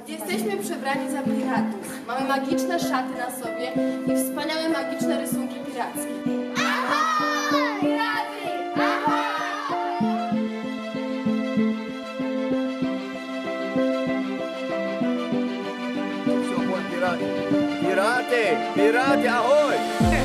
Jesteśmy przebrani za piratów. Mamy magiczne szaty na sobie i wspaniałe magiczne rysunki pirackie. Ahoj! Piraty! Pirati! Pirati, ahoj!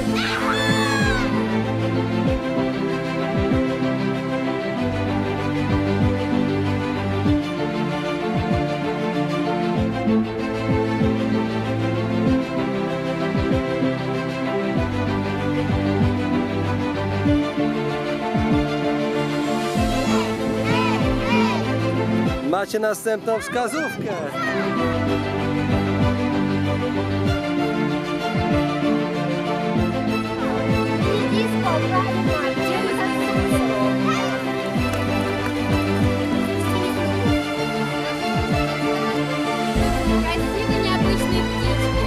Macie następną wskazówkę. Красивый необычный птички.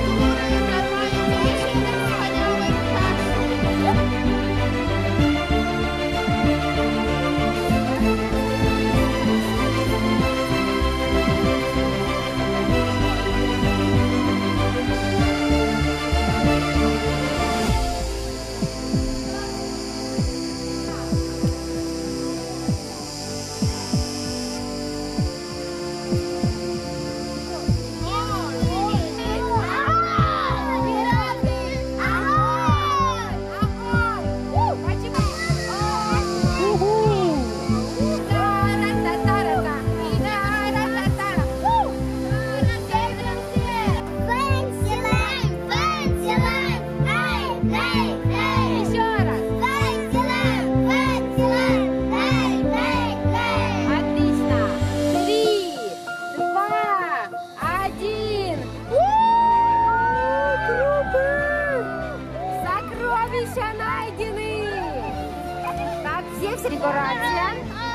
Сокровища найдены! Так, все декорации.